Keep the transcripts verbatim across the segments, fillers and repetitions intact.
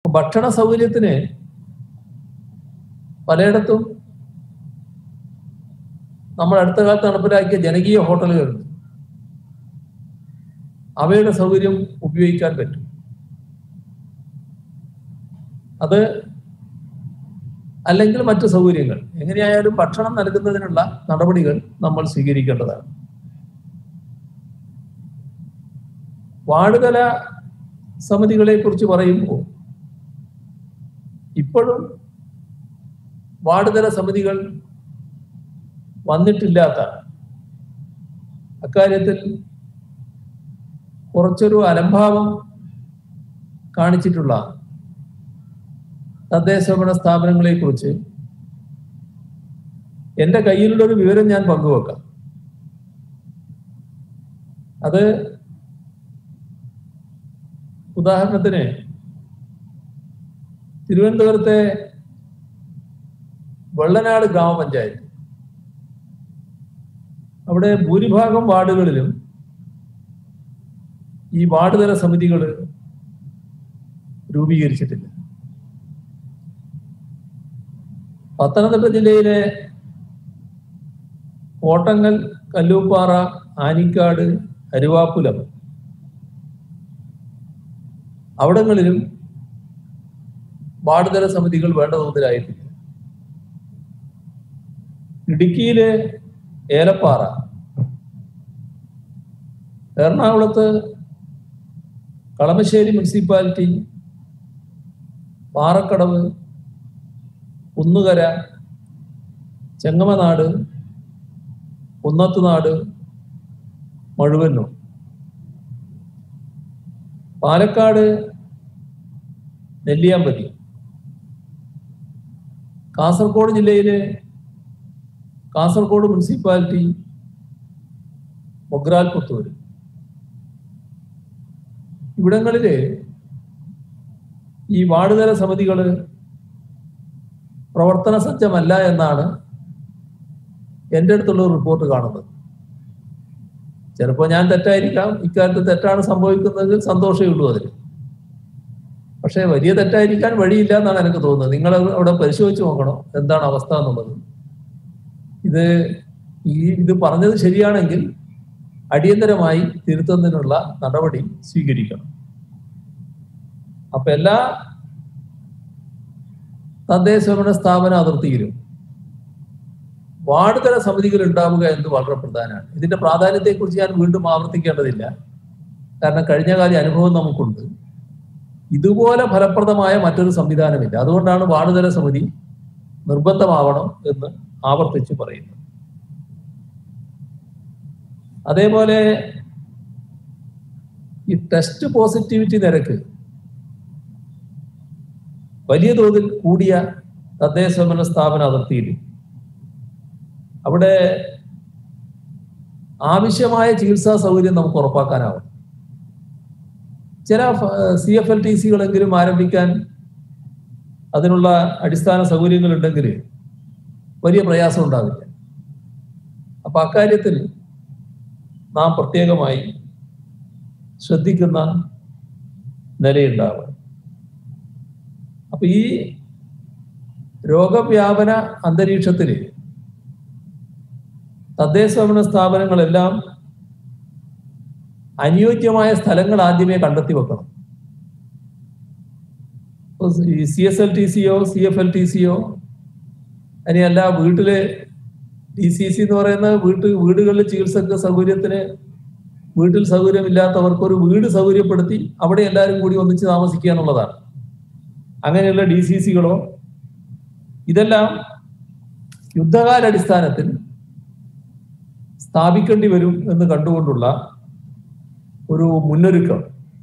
ഭക്ഷണ സൗകര്യത്തിന് പലയിടത്തും നമ്മൾ അടുത്ത കാലത്ത് നടപ്പിലാക്കിയ ജനകീയ ഹോട്ടലുകളുണ്ട്. അവയുടെ സൗകര്യം ഉപയോഗിക്കാൻ പറ്റും. അത് അല്ലെങ്കിൽ മറ്റു സൗകര്യങ്ങൾ എങ്ങനെയായാലും ഭക്ഷണം നൽകുന്നതിനുള്ള നടപടികൾ നമ്മൾ സ്വീകരിക്കേണ്ടതാണ്. വാർഡുതല സമിതികളെ കുറിച്ച് പറയുമ്പോൾ ഇപ്പോഴും വാർഡുതല സമിതികൾ വന്നിട്ടില്ലാത്ത അക്കാര്യത്തിൽ കുറച്ചൊരു അലംഭാവം കാണിച്ചിട്ടുള്ള തദ്ദേശഭരണ സ്ഥാപനങ്ങളെ കുറിച്ച് എൻ്റെ കയ്യിലുള്ളൊരു വിവരം ഞാൻ പങ്കുവെക്കാം. അത് ഉദാഹരണത്തിന് തിരുവനന്തപുരത്തെ വെള്ളനാട് ഗ്രാമപഞ്ചായത്ത്, അവിടെ ഭൂരിഭാഗം വാർഡുകളിലും ഈ വാർഡുതല സമിതികൾ രൂപീകരിച്ചിട്ടില്ല. പത്തനംതിട്ട ജില്ലയിലെ കോട്ടങ്ങൽ, കല്ലൂപ്പാറ, ആനിക്കാട്, അരുവാപ്പുലം അവിടങ്ങളിലും വാർഡുതല സമിതികൾ വേണ്ട തോതിലായിട്ടില്ല. ഇടുക്കിയിലെ ഏലപ്പാറ, എറണാകുളത്ത് കളമശ്ശേരി മുനിസിപ്പാലിറ്റി, പാറക്കടവ്, കുന്നുകര, ചെങ്ങമനാട്, കുന്നത്തുനാട്, മഴുവന്നൂർ. പാലക്കാട് നെല്ലിയാമ്പതി. കാസർഗോഡ് ജില്ലയിലെ കാസർഗോഡ് മുനിസിപ്പാലിറ്റി മൊഗ്രാൽ പുത്തൂർ. ഇവിടങ്ങളില് ഈ വാർഡുതല സമിതികൾ പ്രവർത്തന സജ്ജമല്ല എന്നാണ് എൻ്റെ അടുത്തുള്ള റിപ്പോർട്ട് കാണുന്നത്. ചിലപ്പോൾ ഞാൻ തെറ്റായിരിക്കാം, ഇക്കാര്യത്തിൽ തെറ്റാണ് സംഭവിക്കുന്നതെങ്കിൽ സന്തോഷമേ ഉള്ളൂ അതിൽ. പക്ഷേ വലിയ തെറ്റായിരിക്കാൻ വഴിയില്ല എന്നാണ് എനിക്ക് തോന്നുന്നത്. നിങ്ങൾ അവിടെ പരിശോധിച്ച് നോക്കണം എന്താണ് അവസ്ഥ എന്നുള്ളത്. ഇത് ഈ ഇത് പറഞ്ഞത് ശരിയാണെങ്കിൽ അടിയന്തരമായി തിരുത്തുന്നതിനുള്ള നടപടി സ്വീകരിക്കണം. അപ്പൊ എല്ലാ തദ്ദേശഭരണ സ്ഥാപന അതിർത്തിയിലും വാർഡുതല സമിതികൾ ഉണ്ടാവുക എന്ന് വളരെ പ്രധാനമാണ്. ഇതിന്റെ പ്രാധാന്യത്തെക്കുറിച്ച് ഞാൻ വീണ്ടും ആവർത്തിക്കേണ്ടതില്ല, കാരണം കഴിഞ്ഞകാല അനുഭവം നമുക്കുണ്ട്. ഇതുപോലെ ഫലപ്രദമായ മറ്റൊരു സംവിധാനമില്ല. അതുകൊണ്ടാണ് വാർഡുതല സമിതി നിർബന്ധമാവണം എന്ന് ആവർത്തിച്ച് പറയുന്നത്. അതേപോലെ ഈ ടെസ്റ്റ് പോസിറ്റിവിറ്റി നിരക്ക് വലിയ തോതിൽ കൂടിയ തദ്ദേശഭരണ സ്ഥാപന അതിർത്തിയിൽ അവിടെ ആവശ്യമായ ചികിത്സാ സൗകര്യം നമുക്ക് ഉറപ്പാക്കാനാവും. ചില സി എഫ് എൽ ടി സികളെങ്കിലും ആരംഭിക്കാൻ അതിനുള്ള അടിസ്ഥാന സൗകര്യങ്ങൾ ഉണ്ടെങ്കിൽ വലിയ പ്രയാസം ഉണ്ടാവില്ല. അപ്പൊ അക്കാര്യത്തിൽ നാം പ്രത്യേകമായി ശ്രദ്ധിക്കുന്ന നിലയുണ്ടാവുക. അപ്പൊ ഈ രോഗവ്യാപന അന്തരീക്ഷത്തിൽ തദ്ദേശഭരണ സ്ഥാപനങ്ങളെല്ലാം അനുയോജ്യമായ സ്ഥലങ്ങൾ ആദ്യമേ കണ്ടെത്തി വെക്കണം. സി എസ് എൽ ടി സിയോ സി എഫ് എൽ ടി സിയോ അതിനല്ല വീട്ടില് ഡി സി സി എന്ന് പറയുന്ന വീട്ട് വീടുകളിൽ ചികിത്സക്ക് സൗകര്യത്തിന് വീട്ടിൽ സൗകര്യമില്ലാത്തവർക്ക് ഒരു വീട് സൗകര്യപ്പെടുത്തി അവിടെ എല്ലാവരും കൂടി ഒന്നിച്ച് താമസിക്കുക എന്നുള്ളതാണ്. അങ്ങനെയുള്ള ഡി സി സികളോ ഇതെല്ലാം യുദ്ധകാലടിസ്ഥാനത്തിൽ സ്ഥാപിക്കേണ്ടി വരും എന്ന് കണ്ടുകൊണ്ടുള്ള ഒരു മുന്നൊരുക്കം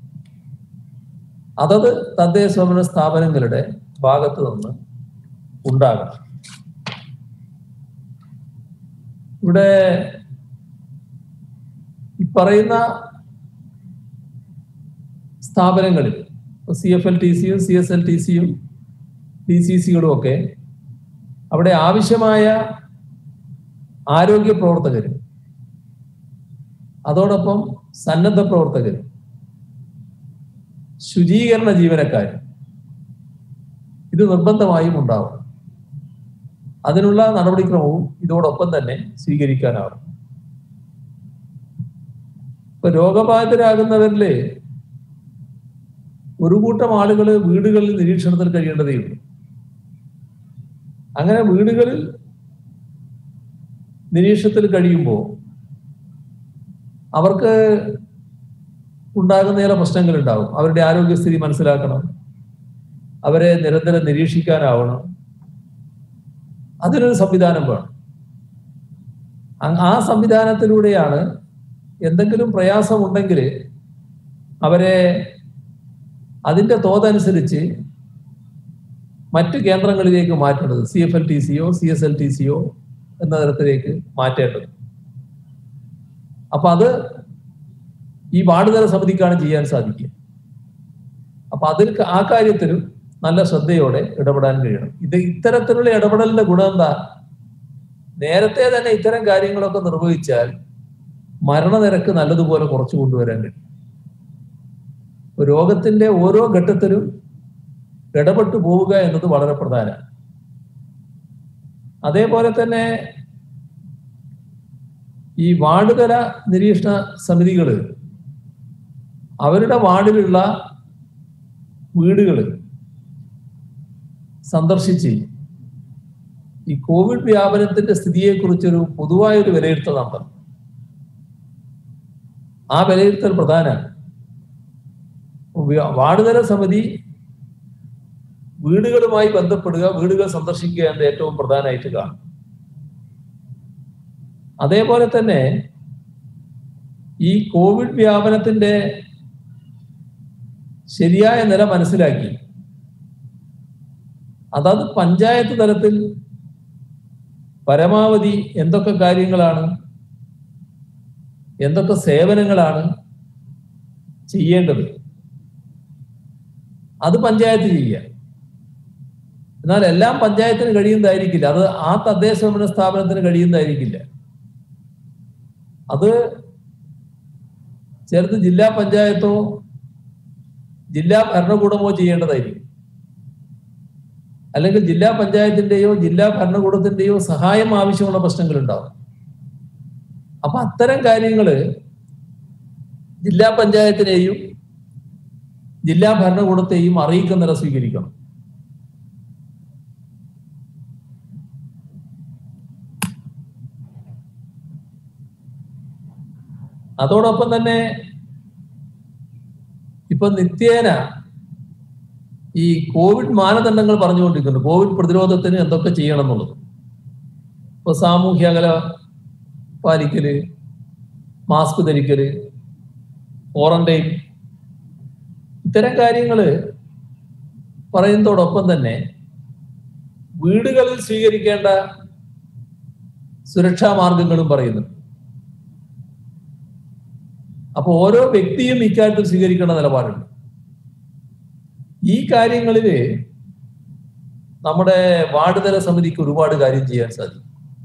അതത് തദ്ദേശഭരണ സ്ഥാപനങ്ങളുടെ ഭാഗത്ത് നിന്ന് ഉണ്ടാകണം. ഇവിടെ ഈ പറയുന്ന സ്ഥാപനങ്ങളിൽ സി എഫ് എൽ ടി സിയും സി എസ് എൽ ടി സിയും ഡി സി സികളും ഒക്കെ അവിടെ ആവശ്യമായ ആരോഗ്യ പ്രവർത്തകരും അതോടൊപ്പം സന്നദ്ധ പ്രവർത്തകരും ശുചീകരണ ജീവനക്കാരും ഇത് നിർബന്ധമായും ഉണ്ടാവും. അതിനുള്ള നടപടിക്രമവും ഇതോടൊപ്പം തന്നെ സ്വീകരിക്കാനാവും. ഇപ്പൊ രോഗബാധിതരാകുന്നവരില് ഒരു കൂട്ടം ആളുകൾ വീടുകളിൽ നിരീക്ഷണത്തിൽ കഴിയേണ്ടതേയുള്ളൂ. അങ്ങനെ വീടുകളിൽ നിരീക്ഷണത്തിൽ കഴിയുമ്പോൾ അവർക്ക് ഉണ്ടാകുന്ന ചില പ്രശ്നങ്ങൾ ഉണ്ടാവും. അവരുടെ ആരോഗ്യസ്ഥിതി മനസ്സിലാക്കണം, അവരെ നിരന്തരം നിരീക്ഷിക്കാനാവണം. അതിനൊരു സംവിധാനം വേണം. ആ സംവിധാനത്തിലൂടെയാണ് എന്തെങ്കിലും പ്രയാസം ഉണ്ടെങ്കിൽ അവരെ അതിൻ്റെ തോതനുസരിച്ച് മറ്റ് കേന്ദ്രങ്ങളിലേക്ക് മാറ്റേണ്ടത്, സി എഫ് എൽ ടി സിയോ സി എസ് എൽ ടി സിയോ എന്ന തരത്തിലേക്ക് മാറ്റേണ്ടത്. അപ്പൊ അത് ഈ വാർഡ് തല സമിതിക്കാണ് ചെയ്യാൻ സാധിക്കുക. അപ്പൊ അതിൽ ആ കാര്യത്തിലും നല്ല ശ്രദ്ധയോടെ ഇടപെടാൻ കഴിയണം. ഇത് ഇത്തരത്തിലുള്ള ഇടപെടലിന്റെ ഗുണം എന്താ? നേരത്തെ തന്നെ ഇത്തരം കാര്യങ്ങളൊക്കെ നിർവഹിച്ചാൽ മരണനിരക്ക് നല്ലതുപോലെ കുറച്ചു കൊണ്ടുവരാൻ കഴിയും. രോഗത്തിന്റെ ഓരോ ഘട്ടത്തിലും ഇടപെട്ടു പോവുക എന്നത് വളരെ പ്രധാനമാണ്. അതേപോലെ തന്നെ ഈ വാർഡ് തല നിരീക്ഷണ സമിതികൾ അവരുടെ വാർഡിലുള്ള വീടുകൾ സന്ദർശിച്ച് ഈ കോവിഡ് വ്യാപനത്തിന്റെ സ്ഥിതിയെക്കുറിച്ചൊരു പൊതുവായൊരു വിലയിരുത്തൽ നടത്തണം. ആ വിലയിരുത്തൽ പ്രധാനമാണ്. വാർഡ് തല സമിതി വീടുകളുമായി ബന്ധപ്പെടുക, വീടുകൾ സന്ദർശിക്കുക എന്ന് ഏറ്റവും പ്രധാനമായിട്ട് കാണും. അതേപോലെ തന്നെ ഈ കോവിഡ് വ്യാപനത്തിന്റെ ശരിയായ നില മനസ്സിലാക്കി അതാത് പഞ്ചായത്ത് തലത്തിൽ പരമാവധി എന്തൊക്കെ കാര്യങ്ങളാണ്, എന്തൊക്കെ സേവനങ്ങളാണ് ചെയ്യേണ്ടത് അത് പഞ്ചായത്ത് ചെയ്യുക. എന്നാൽ എല്ലാം പഞ്ചായത്തിന് കഴിയുന്നതായിരിക്കില്ല, അത് ആ തദ്ദേശ ഭരണ സ്ഥാപനത്തിന് കഴിയുന്നതായിരിക്കില്ല. അത് ചേർത്ത് ജില്ലാ പഞ്ചായത്തോ ജില്ലാ ഭരണകൂടമോ ചെയ്യേണ്ടതായിരിക്കും. അല്ലെങ്കിൽ ജില്ലാ പഞ്ചായത്തിന്റെയോ ജില്ലാ ഭരണകൂടത്തിന്റെയോ സഹായം ആവശ്യമുള്ള പ്രശ്നങ്ങൾ ഉണ്ടാവും. അപ്പൊ അത്തരം കാര്യങ്ങള് ജില്ലാ പഞ്ചായത്തിനെയും ജില്ലാ ഭരണകൂടത്തെയും അറിയിക്കുന്ന നില സ്വീകരിക്കണം. അതോടൊപ്പം തന്നെ ഇപ്പൊ നിത്യേന ഈ കോവിഡ് മാനദണ്ഡങ്ങൾ പറഞ്ഞുകൊണ്ടിരിക്കുന്നുണ്ട്. കോവിഡ് പ്രതിരോധത്തിന് എന്തൊക്കെ ചെയ്യണം എന്നുള്ളത്. ഇപ്പൊ സാമൂഹ്യ അകല പാലിക്കല്, മാസ്ക് ധരിക്കല്, ക്വാറന്റൈൻ, ഇത്തരം കാര്യങ്ങള് പറയുന്നതോടൊപ്പം തന്നെ വീടുകളിൽ സ്വീകരിക്കേണ്ട സുരക്ഷാ മാർഗങ്ങളും പറയുന്നുണ്ട്. അപ്പൊ ഓരോ വ്യക്തിയും ഇക്കാര്യത്തിൽ സ്വീകരിക്കേണ്ട നിലപാടുണ്ട്. ഈ കാര്യങ്ങളിൽ നമ്മുടെ വാർഡ് തല സമിതിക്ക് ഒരുപാട് കാര്യം ചെയ്യാൻ സാധിക്കും.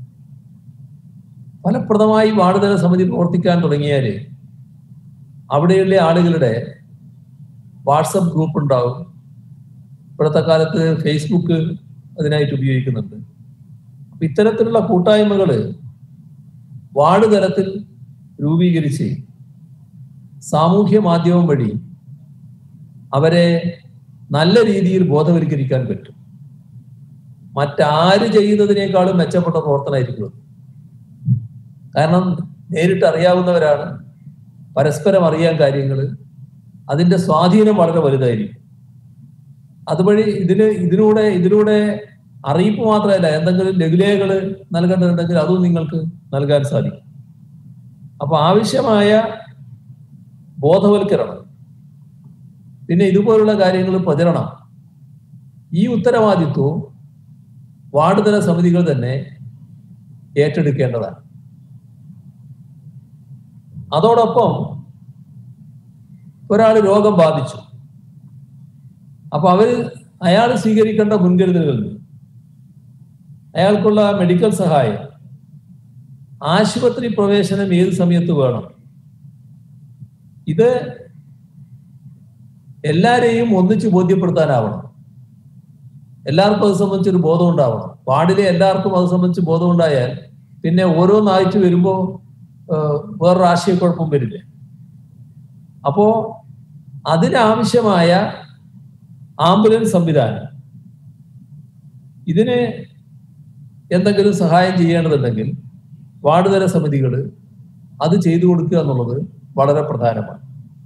ഫലപ്രദമായി വാർഡ് തല സമിതി പ്രവർത്തിക്കാൻ തുടങ്ങിയാല് അവിടെയുള്ള ആളുകളുടെ വാട്സപ്പ് ഗ്രൂപ്പ് ഉണ്ടാവും. ഇപ്പോഴത്തെ കാലത്ത് ഫേസ്ബുക്ക് അതിനായിട്ട് ഉപയോഗിക്കുന്നുണ്ട്. അപ്പൊ ഇത്തരത്തിലുള്ള കൂട്ടായ്മകള് വാർഡ് തലത്തിൽ രൂപീകരിച്ച് സാമൂഹ്യ മാധ്യമം വഴി അവരെ നല്ല രീതിയിൽ ബോധവൽക്കരിക്കാൻ പറ്റും. മറ്റാര് ചെയ്യുന്നതിനേക്കാളും മെച്ചപ്പെട്ട പ്രവർത്തനമായിരിക്കും. കാരണം നേരിട്ട് അറിയാവുന്നവരാണ്, പരസ്പരം അറിയാൻ കാര്യങ്ങൾ, അതിന്റെ സ്വാധീനം വളരെ വലുതായിരിക്കും. അതുവഴി ഇതിന് ഇതിലൂടെ ഇതിലൂടെ അറിയിപ്പ് മാത്രമല്ല, എന്തെങ്കിലും ലഘുലേഖകൾ നൽകേണ്ടതുണ്ടെങ്കിൽ അതും നിങ്ങൾക്ക് നൽകാൻ സാധിക്കും. അപ്പൊ ആവശ്യമായ ബോധവൽക്കരണം, പിന്നെ ഇതുപോലുള്ള കാര്യങ്ങൾ പ്രചരണം, ഈ ഉത്തരവാദിത്വവും വാർഡ് തല സമിതികൾ തന്നെ ഏറ്റെടുക്കേണ്ടതാണ്. അതോടൊപ്പം ഒരാൾ രോഗം ബാധിച്ചു, അപ്പൊ അവര് അയാൾ സ്വീകരിക്കേണ്ട മുൻകരുതലുകൾ, അയാൾക്കുള്ള മെഡിക്കൽ സഹായം, ആശുപത്രി പ്രവേശനം ഏത് സമയത്ത് വേണം, ഇത് എല്ലാരെയും ഒന്നിച്ച് ബോധ്യപ്പെടുത്താനാവണം. എല്ലാവർക്കും അത് സംബന്ധിച്ചൊരു ബോധം ഉണ്ടാവണം. വാർഡിലെ എല്ലാവർക്കും അത് സംബന്ധിച്ച് ബോധം ഉണ്ടായാൽ പിന്നെ ഓരോന്നായിട്ട് വരുമ്പോൾ വേറൊരു ആശയക്കുഴപ്പം വരില്ല. അപ്പോ അതിനാവശ്യമായ ആംബുലൻസ് സംവിധാനം, ഇതിന് എന്തെങ്കിലും സഹായം ചെയ്യേണ്ടതുണ്ടെങ്കിൽ വാർഡ് തല സമിതികൾ അത് ചെയ്തു കൊടുക്കുക എന്നുള്ളത് വളരെ പ്രധാനമാണ്.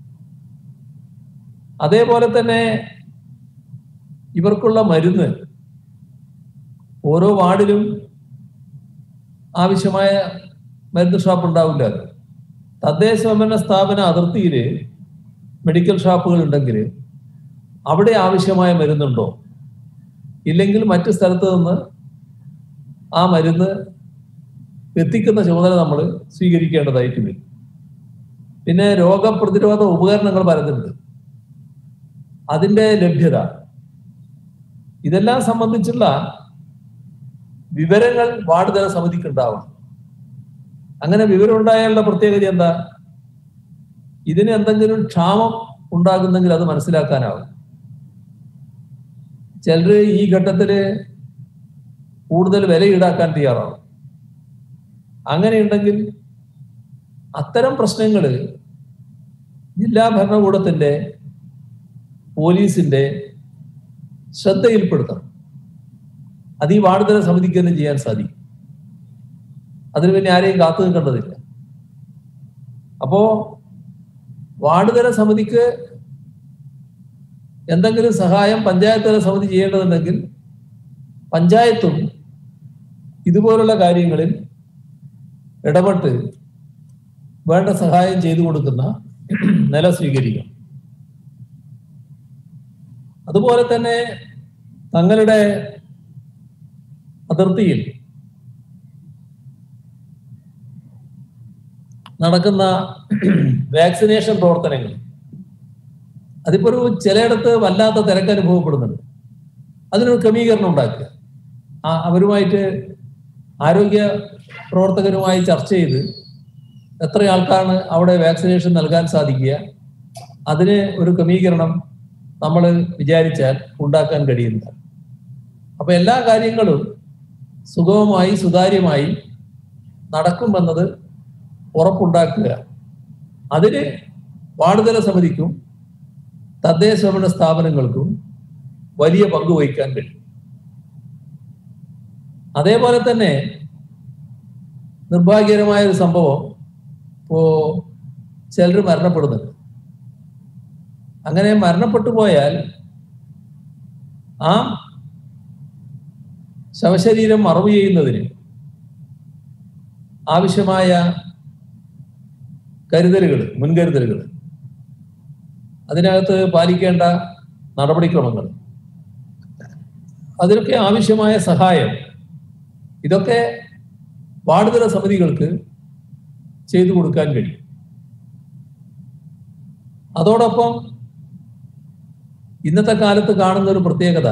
അതേപോലെ തന്നെ ഇവർക്കുള്ള മരുന്ന് ഓരോ വാർഡിലും ആവശ്യമായ മരുന്ന് ഷോപ്പ് ഉണ്ടാവില്ല. തദ്ദേശ സ്വയംഭരണ സ്ഥാപന അതിർത്തിയിൽ മെഡിക്കൽ ഷോപ്പുകൾ ഉണ്ടെങ്കിൽ അവിടെ ആവശ്യമായ മരുന്നുണ്ടോ, ഇല്ലെങ്കിൽ മറ്റു സ്ഥലത്ത് നിന്ന് ആ മരുന്ന് എത്തിക്കുന്ന ചുമതല നമ്മൾ സ്വീകരിക്കേണ്ടതായിട്ട് വരും. പിന്നെ രോഗപ്രതിരോധ ഉപകരണങ്ങൾ പലതുണ്ട്, അതിൻ്റെ ലഭ്യത, ഇതെല്ലാം സംബന്ധിച്ചുള്ള വിവരങ്ങൾ വാർഡ് തല സമിതിക്ക് ഉണ്ടാവണം. അങ്ങനെ വിവരം ഉണ്ടായാലുള്ള പ്രത്യേകത എന്താ? ഇതിന് എന്തെങ്കിലും ക്ഷാമം ഉണ്ടാകുന്നെങ്കിൽ അത് മനസ്സിലാക്കാനാവും. ചിലർ ഈ ഘട്ടത്തില് കൂടുതൽ വില ഈടാക്കാൻ തയ്യാറാവും. അങ്ങനെയുണ്ടെങ്കിൽ അത്തരം പ്രശ്നങ്ങൾ ജില്ലാ ഭരണകൂടത്തിന്റെ പോലീസിന്റെ ശ്രദ്ധയിൽപ്പെടുത്തണം. അത് ഈ വാർഡ് തല സമിതിക്ക് തന്നെ ചെയ്യാൻ സാധിക്കും. അതിന് പിന്നെ ആരെയും കാത്തു നിൽക്കേണ്ടതില്ല. അപ്പോ വാർഡ് തല സമിതിക്ക് എന്തെങ്കിലും സഹായം പഞ്ചായത്ത് തല സമിതി ചെയ്യേണ്ടതുണ്ടെങ്കിൽ പഞ്ചായത്തും ഇതുപോലുള്ള കാര്യങ്ങളിൽ ഇടപെട്ട് വേണ്ട സഹായം ചെയ്തു കൊടുക്കുന്ന നില സ്വീകരിക്കണം. അതുപോലെ തന്നെ തങ്ങളുടെ അതിർത്തിയിൽ നടക്കുന്ന വാക്സിനേഷൻ പ്രവർത്തനങ്ങൾ, അതിപ്പോ ഒരു ചിലയിടത്ത് വല്ലാത്ത തിരക്ക് അനുഭവപ്പെടുന്നുണ്ട്. അതിനൊരു ക്രമീകരണം ഉണ്ടാക്കുക, ആ അവരുമായിട്ട് ആരോഗ്യ പ്രവർത്തകരുമായി ചർച്ച ചെയ്ത് എത്ര ആൾക്കാണ് അവിടെ വാക്സിനേഷൻ നൽകാൻ സാധിക്കുക, അതിന് ഒരു ക്രമീകരണം നമ്മൾ വിചാരിച്ചാൽ ഉണ്ടാക്കാൻ കഴിയുന്നതാണ്. അപ്പൊ എല്ലാ കാര്യങ്ങളും സുഗമമായി സുതാര്യമായി നടക്കുമെന്നത് ഉറപ്പുണ്ടാക്കുക, അതിന് വാർഡ് തല സമിതിക്കും തദ്ദേശ സ്വയംഭരണ സ്ഥാപനങ്ങൾക്കും വലിയ പങ്ക് വഹിക്കാൻ കഴിയും. അതേപോലെ തന്നെ നിർഭാഗ്യകരമായ ഒരു സംഭവം, ഇപ്പോ ചിലർ മരണപ്പെടുന്നുണ്ട്. അങ്ങനെ മരണപ്പെട്ടു പോയാൽ ആ ശവശരീരം മറവ് ചെയ്യുന്നതിന് ആവശ്യമായ കരുതലുകൾ, മുൻകരുതലുകൾ, അതിനകത്ത് പാലിക്കേണ്ട നടപടിക്രമങ്ങൾ, അതിനൊക്കെ ആവശ്യമായ സഹായം, ഇതൊക്കെ വാർഡ് തല സമിതികൾക്ക് ചെയ്തു കൊടുക്കാൻ കഴിയും. അതോടൊപ്പം ഇന്നത്തെ കാലത്ത് കാണുന്ന ഒരു പ്രത്യേകത,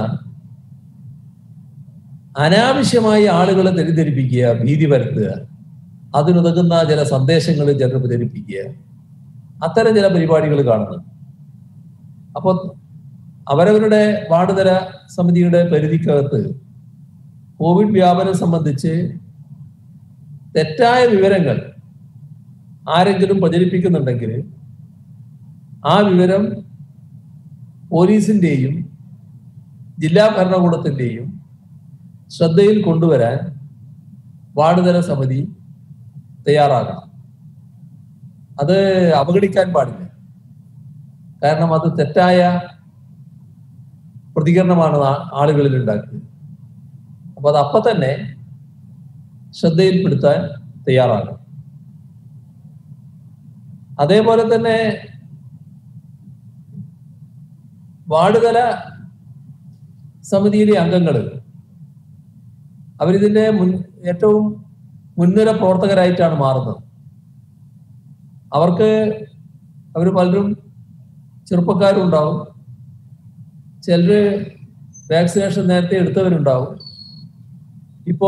അനാവശ്യമായി ആളുകളെ തെറ്റിദ്ധരിപ്പിക്കുക, ഭീതി പരത്തുക, അതിനുതകുന്ന ചില സന്ദേശങ്ങൾ ജനങ്ങൾ പ്രചരിപ്പിക്കുക, അത്തരം ചില പരിപാടികൾ കാണുന്നുണ്ട്. അപ്പോൾ അവരവരുടെ വാർഡ് തല സമിതിയുടെ പരിധിക്കകത്ത് കോവിഡ് വ്യാപനം സംബന്ധിച്ച് തെറ്റായ വിവരങ്ങൾ ആരെങ്കിലും പ്രചരിപ്പിക്കുന്നുണ്ടെങ്കിൽ ആ വിവരം പോലീസിന്റെയും ജില്ലാ ഭരണകൂടത്തിന്റെയും ശ്രദ്ധയിൽ കൊണ്ടുവരാൻ വാർഡ് തല സമിതി തയ്യാറാകണം. അത് അവഗണിക്കാൻ പാടില്ല. കാരണം അത് തെറ്റായ പ്രതികരണമാണ് ആളുകളിൽ ഉണ്ടാക്കുക. അപ്പൊ അത് അപ്പൊ തന്നെ ശ്രദ്ധയിൽപ്പെടുത്താൻ തയ്യാറാകണം. അതേപോലെ തന്നെ വാർഡ് തല സമിതിയിലെ അംഗങ്ങൾ അവരിതിന്റെ മുൻ ഏറ്റവും മുൻനിര പ്രവർത്തകരായിട്ടാണ് മാറുന്നത്. അവർക്ക് അവർ പലരും ചെറുപ്പക്കാരും ഉണ്ടാവും, ചിലര് വാക്സിനേഷൻ നേരത്തെ എടുത്തവരുണ്ടാവും. ഇപ്പോ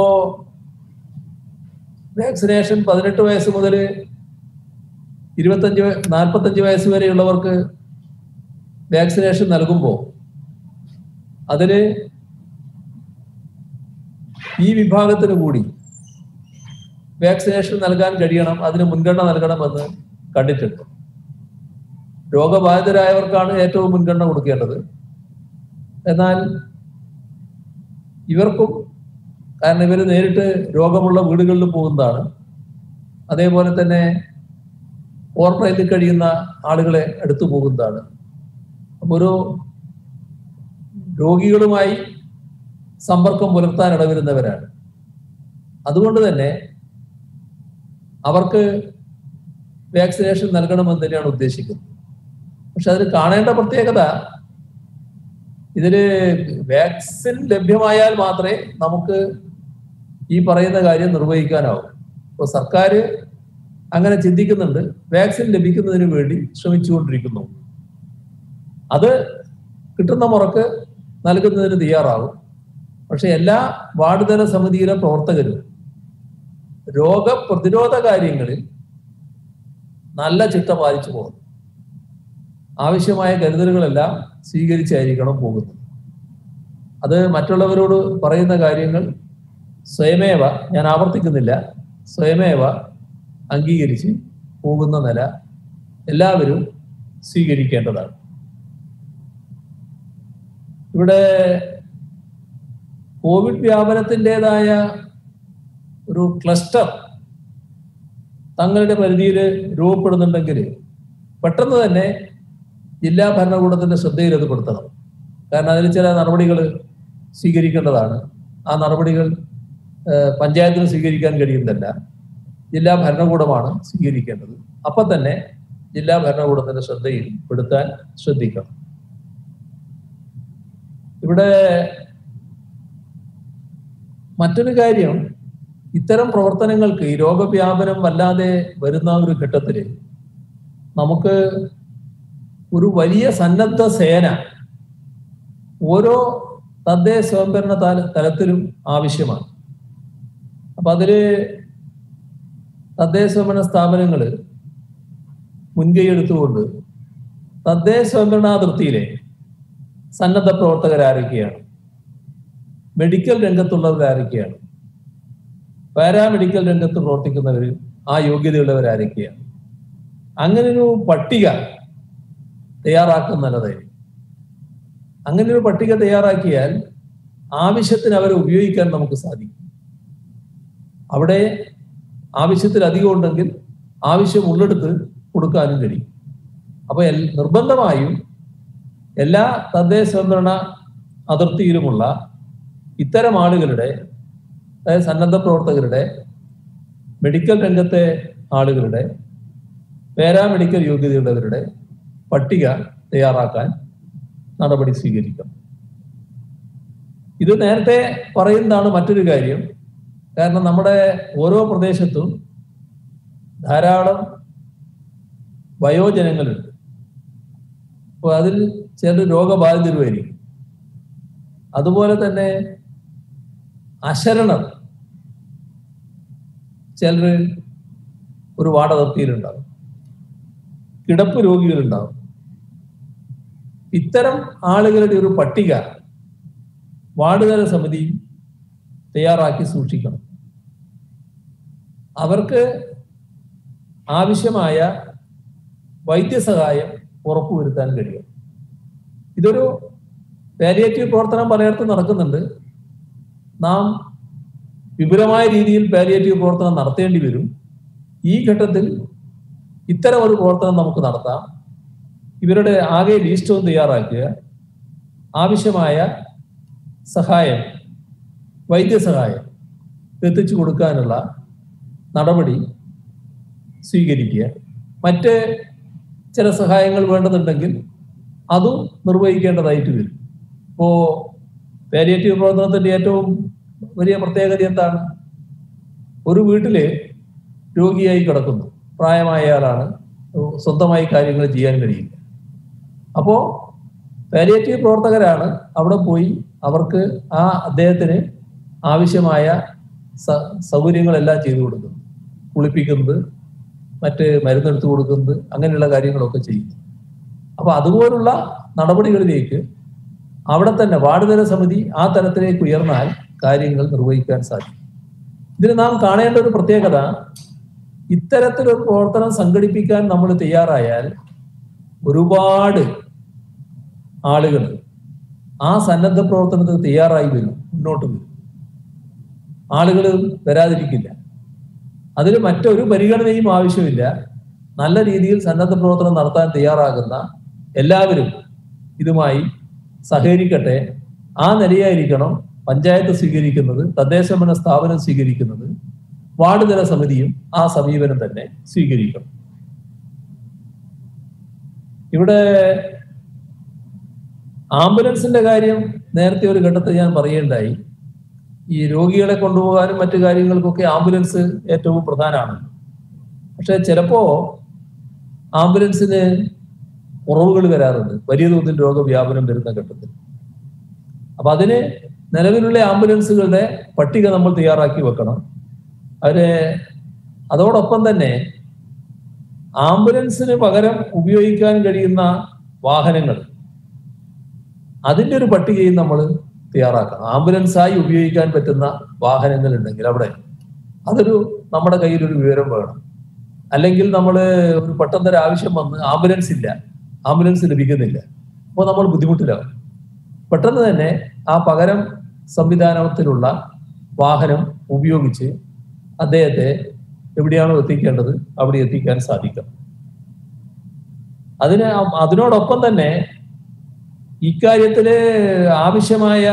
വാക്സിനേഷൻ പതിനെട്ട് വയസ്സ് മുതൽ ഇരുപത്തഞ്ച് നാൽപ്പത്തഞ്ച് വയസ്സ് വരെയുള്ളവർക്ക് വാക്സിനേഷൻ നൽകുമ്പോൾ അതിന് ഈ വിഭാഗത്തിന് കൂടി വാക്സിനേഷൻ നൽകാൻ കഴിയണം, അതിന് മുൻഗണന നൽകണമെന്ന് കണ്ടിട്ടുണ്ട്. രോഗബാധിതരായവർക്കാണ് ഏറ്റവും മുൻഗണന കൊടുക്കേണ്ടത്. എന്നാൽ ഇവർക്കും, കാരണം ഇവർ നേരിട്ട് രോഗമുള്ള വീടുകളിൽ പോകുന്നതാണ്, അതേപോലെ തന്നെ ക്വാറന്റൈനിൽ കഴിയുന്ന ആളുകളെ അടുത്തു പോകുന്നതാണ്. അപ്പോൾ ഒരു രോഗികളുമായി സമ്പർക്കം പുലർത്താൻ ഇടവരുന്നവരാണ്. അതുകൊണ്ട് തന്നെ അവർക്ക് വാക്സിനേഷൻ നൽകണമെന്ന് തന്നെയാണ് ഉദ്ദേശിക്കുന്നത്. പക്ഷെ അതിൽ കാണേണ്ട പ്രത്യേകത, ഇതില് വാക്സിൻ ലഭ്യമായാൽ മാത്രമേ നമുക്ക് ഈ പറയുന്ന കാര്യം നിർവഹിക്കാനാവും. ഇപ്പോൾ സർക്കാർ അങ്ങനെ ചിന്തിക്കുന്നുണ്ട്, വാക്സിൻ ലഭിക്കുന്നതിന് വേണ്ടി ശ്രമിച്ചുകൊണ്ടിരിക്കുന്നു. അത് കിട്ടുന്ന മുറക്ക് നൽകുന്നതിന് തയ്യാറാവും. പക്ഷെ എല്ലാ വാർഡ് തല സമിതിയിലെ പ്രവർത്തകരും രോഗപ്രതിരോധ കാര്യങ്ങളിൽ നല്ല ചിട്ട പാലിച്ചു പോകുന്നു. ആവശ്യമായ കരുതലുകളെല്ലാം സ്വീകരിച്ചായിരിക്കണം പോകുന്നത്. അത് മറ്റുള്ളവരോട് പറയുന്ന കാര്യങ്ങൾ സ്വയമേവ, ഞാൻ ആവർത്തിക്കുന്നില്ല, സ്വയമേവ അംഗീകരിച്ച് പോകുന്ന നില എല്ലാവരും സ്വീകരിക്കേണ്ടതാണ്. ഇവിടെ കോവിഡ് വ്യാപനത്തിൻ്റെതായ ഒരു ക്ലസ്റ്റർ തങ്ങളുടെ പരിധിയിൽ രൂപപ്പെടുന്നുണ്ടെങ്കിൽ പെട്ടെന്ന് തന്നെ ജില്ലാ ഭരണകൂടത്തിന്റെ ശ്രദ്ധയിൽ അത് പെടുത്തണം. കാരണം അതിൽ ചില നടപടികൾ സ്വീകരിക്കേണ്ടതാണ്. ആ നടപടികൾ പഞ്ചായത്തിന് സ്വീകരിക്കാൻ കഴിയുന്നതല്ല, ജില്ലാ ഭരണകൂടമാണ് സ്വീകരിക്കേണ്ടത്. അപ്പൊ തന്നെ ജില്ലാ ഭരണകൂടത്തിന്റെ ശ്രദ്ധയിൽ പെടുത്താൻ ശ്രദ്ധിക്കണം. ഇവിടെ മറ്റൊരു കാര്യം, ഇത്തരം പ്രവർത്തനങ്ങൾക്ക്, ഈ രോഗവ്യാപനം വല്ലാതെ വരുന്ന ഒരു ഘട്ടത്തിൽ നമുക്ക് ഒരു വലിയ സന്നദ്ധ സേന ഓരോ തദ്ദേശ സ്വയംഭരണ തലത്തിലും ആവശ്യമാണ്. അപ്പൊ അതില് തദ്ദേശ സ്വയംഭരണ സ്ഥാപനങ്ങൾ മുൻകൈ എടുത്തുകൊണ്ട് തദ്ദേശ സ്വയംഭരണാതിർത്തിയിലെ സന്നദ്ധ പ്രവർത്തകരാരൊക്കെയാണ്, മെഡിക്കൽ രംഗത്തുള്ളവരാരൊക്കെയാണ്, പാരാമെഡിക്കൽ രംഗത്ത് പ്രവർത്തിക്കുന്നവർ, ആ യോഗ്യതയുള്ളവരാരൊക്കെയാണ്, അങ്ങനെ ഒരു പട്ടിക തയ്യാറാക്കുന്ന നല്ലതായിരിക്കും. അങ്ങനെ ഒരു പട്ടിക തയ്യാറാക്കിയാൽ ആവശ്യത്തിന് അവരെ ഉപയോഗിക്കാൻ നമുക്ക് സാധിക്കും. അവിടെ ആവശ്യത്തിലധികം ഉണ്ടെങ്കിൽ ആവശ്യമുള്ളിടത്ത് കൊടുക്കാനും കഴിയും. അപ്പൊ നിർബന്ധമായും എല്ലാ തദ്ദേശ സ്വയംഭരണ അതിർത്തിയിലുമുള്ള ഇത്തരം ആളുകളുടെ, അതായത് സന്നദ്ധ പ്രവർത്തകരുടെ, മെഡിക്കൽ രംഗത്തെ ആളുകളുടെ, പാരാമെഡിക്കൽ യോഗ്യതയുള്ളവരുടെ പട്ടിക തയ്യാറാക്കാൻ നടപടി സ്വീകരിക്കണം. ഇത് നേരത്തെ പറയുന്നതാണ് മറ്റൊരു കാര്യം. കാരണം നമ്മുടെ ഓരോ പ്രദേശത്തും ധാരാളം വയോജനങ്ങളുണ്ട്. അപ്പോൾ അതിൽ ചില രോഗബാധിതരുമായിരിക്കും. അതുപോലെ തന്നെ അശരണർ ചിലർ ഒരു വാർഡതിർത്തിയിലുണ്ടാവും, കിടപ്പ് രോഗികളുണ്ടാവും. ഇത്തരം ആളുകളുടെ ഒരു പട്ടിക വാർഡ് തല സമിതി തയ്യാറാക്കി സൂക്ഷിക്കണം. അവർക്ക് ആവശ്യമായ വൈദ്യസഹായം ഉറപ്പുവരുത്താൻ കഴിയും. ഇതൊരു പാലിയേറ്റീവ് പ്രവർത്തനം പലയിടത്തും നടക്കുന്നുണ്ട്. നാം വിപുലമായ രീതിയിൽ പാലിയേറ്റീവ് പ്രവർത്തനം നടത്തേണ്ടി വരും. ഈ ഘട്ടത്തിൽ ഇത്തരം ഒരു പ്രവർത്തനം നമുക്ക് നടത്താം. ഇവരുടെ ആകെ ലിസ്റ്റ് ഒന്ന് തയ്യാറാക്കുക, ആവശ്യമായ സഹായം, വൈദ്യസഹായം എത്തിച്ചു കൊടുക്കാനുള്ള നടപടി സ്വീകരിക്കുക. മറ്റ് ചില സഹായങ്ങൾ വേണ്ടതുണ്ടെങ്കിൽ അതും നിർവഹിക്കേണ്ടതായിട്ട് വരും. ഇപ്പോ പാലിയേറ്റീവ് പ്രവർത്തനത്തിന്റെ ഏറ്റവും വലിയ പ്രത്യേകത എന്താണ്? ഒരു വീട്ടില് രോഗിയായി കിടക്കുന്നു, പ്രായമായ ആളാണ്, സ്വന്തമായി കാര്യങ്ങൾ ചെയ്യാൻ കഴിയില്ല. അപ്പോ പാലിയേറ്റീവ് പ്രവർത്തകരാണ് അവിടെ പോയി അവർക്ക് ആ അദ്ദേഹത്തിന് ആവശ്യമായ സൗകര്യങ്ങളെല്ലാം ചെയ്തു കൊടുക്കുന്നത്, കുളിപ്പിക്കുന്നത്, മറ്റ് മരുന്നെടുത്ത് കൊടുക്കുന്നത്, അങ്ങനെയുള്ള കാര്യങ്ങളൊക്കെ ചെയ്യുന്നു. അപ്പൊ അതുപോലുള്ള നടപടികളിലേക്ക് അവിടെ തന്നെ വാർഡുതല സമിതി ആ തലത്തിലേക്ക് ഉയർന്നാൽ കാര്യങ്ങൾ നിർവഹിക്കാൻ സാധിക്കും. ഇതിന് നാം കാണേണ്ട ഒരു പ്രത്യേകത, ഇത്തരത്തിലൊരു പ്രവർത്തനം സംഘടിപ്പിക്കാൻ നമ്മൾ തയ്യാറായാൽ ഒരുപാട് ആളുകൾ ആ സന്നദ്ധ പ്രവർത്തനത്തിന് തയ്യാറായി വരും, മുന്നോട്ട് വരും. ആളുകൾ വരാതിരിക്കില്ല. അതിൽ മറ്റൊരു പരിഗണനയും ആവശ്യമില്ല. നല്ല രീതിയിൽ സന്നദ്ധ പ്രവർത്തനം നടത്താൻ തയ്യാറാകുന്ന എല്ലാവരും ഇതുമായി സഹകരിക്കട്ടെ. ആ നിലയായിരിക്കണം പഞ്ചായത്ത് സ്വീകരിക്കുന്നത്, തദ്ദേശഭരണ സ്ഥാപനം സ്വീകരിക്കുന്നത്, വാർഡ് തല സമിതിയും ആ സമീപനം തന്നെ സ്വീകരിക്കണം. ഇവിടെ ആംബുലൻസിന്റെ കാര്യം നേരത്തെ ഒരു ഘട്ടത്തിൽ ഞാൻ പറയുകയുണ്ടായി. ഈ രോഗികളെ കൊണ്ടുപോകാനും മറ്റു കാര്യങ്ങൾക്കൊക്കെ ആംബുലൻസ് ഏറ്റവും പ്രധാനമാണ്. പക്ഷെ ചിലപ്പോ ആംബുലൻസിന് കുറവുകൾ വരാറുണ്ട് വലിയ തോതിൽ രോഗവ്യാപനം വരുന്ന ഘട്ടത്തിൽ. അപ്പൊ അതിന് നിലവിലുള്ള ആംബുലൻസുകളുടെ പട്ടിക നമ്മൾ തയ്യാറാക്കി വെക്കണം. അവര് അതോടൊപ്പം തന്നെ ആംബുലൻസിന് പകരം ഉപയോഗിക്കാൻ കഴിയുന്ന വാഹനങ്ങൾ, അതിൻ്റെ ഒരു പട്ടികയും നമ്മൾ തയ്യാറാക്കണം. ആംബുലൻസായി ഉപയോഗിക്കാൻ പറ്റുന്ന വാഹനങ്ങൾ ഉണ്ടെങ്കിൽ അവിടെ അതൊരു നമ്മുടെ കയ്യിലൊരു വിവരം വേണം. അല്ലെങ്കിൽ നമ്മൾ ഒരു പെട്ടെന്നൊരു ആവശ്യം വന്ന് ആംബുലൻസ് ഇല്ല, ആംബുലൻസ് ലഭിക്കുന്നില്ല, അപ്പോൾ നമ്മൾ ബുദ്ധിമുട്ടിലാവും. പെട്ടെന്ന് തന്നെ ആ പകരം സംവിധാനത്തിലുള്ള വാഹനം ഉപയോഗിച്ച് അദ്ദേഹത്തെ എവിടെയാണോ എത്തിക്കേണ്ടത് അവിടെ എത്തിക്കാൻ സാധിക്കും. അതിന് അതിനോടൊപ്പം തന്നെ ഇക്കാര്യത്തില് ആവശ്യമായ